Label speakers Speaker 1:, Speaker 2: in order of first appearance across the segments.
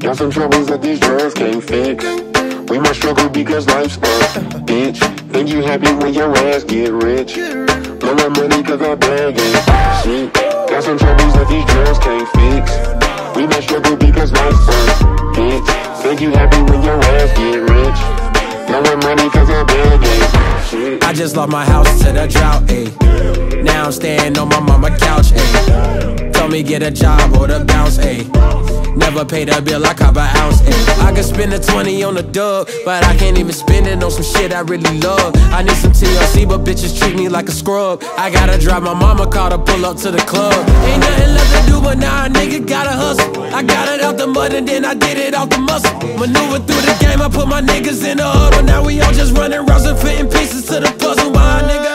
Speaker 1: Got some troubles that these drugs can't fix. We must struggle because life's a bitch. Think you happy when your ass get rich. Blow my money cause I bag it. Shit. Got some troubles that these drugs can't fix. We must struggle because life's a bitch. Think you happy when your ass get rich. Blow my money cause I bag it. Shit.
Speaker 2: I just lost my house to the drought, ayy. Now I'm staying on my mama couch, ayy. Told me get a job or the bounce, ayy. Never paid a bill, I cop an ounce, ayy. I could spend a 20 on a dub, but I can't even spend it on some shit I really love. I need some TLC, but bitches treat me like a scrub. I gotta drive my mama car to pull up to the club. Ain't nothing left to do, but now a nigga gotta hustle. I got it out the mud and then I did it out the muscle. Maneuver through the game, I put my niggas in the huddle. Now we all just running rounds and fitting pieces to the puzzle. Why, nigga,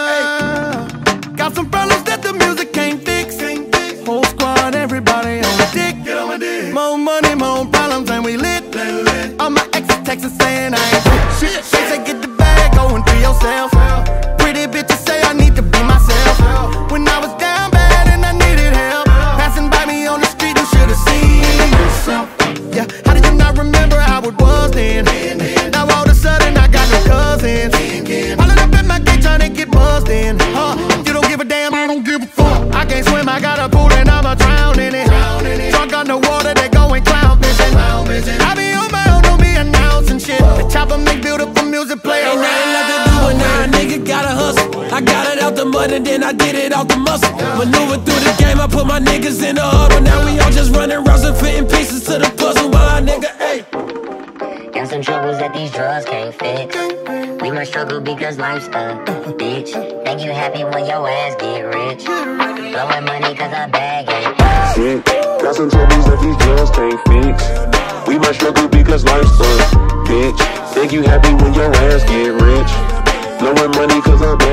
Speaker 2: ayy.
Speaker 3: Got some problems that the music can't fix. Whole squad, everybody on the dick. Get on my dick. More money, more problems, and we lit. All my exes texting saying I ain't shit. They say get the bag, go and be yourself. Pretty bitches say I need to be myself. When I was down bad and I needed help, passing by me on the street, you should've seen yourself. Yeah, how did you not remember how it was then? Now all of a sudden I got no cousins. Hollering up at my gate trying to get buzzed in. You don't give a damn, I don't give a fuck. I can't swim, I got a pool and I'ma drown in it. Drunk on the water, they going clown fishing. I be on my own, don't be announcing shit. The chopper make beautiful music play around.
Speaker 2: Ain't nothing left to do, but now a nigga gotta hustle. I got it out the mud and then I did it out the muscle. Maneuver through the game, I put my niggas in the huddle. Now we all just running rounds and fitting pieces to the puzzle. My nigga, ayy.
Speaker 4: Got some troubles that these drugs can't fix. We must struggle because life's a bitch. Think you happy when your ass get rich. Blowing money cause I bag it.
Speaker 1: Shit. Got some troubles that these drugs can't fix. We must struggle because life's a bitch. Think you happy when your ass get rich. Blowing money cause I bag it.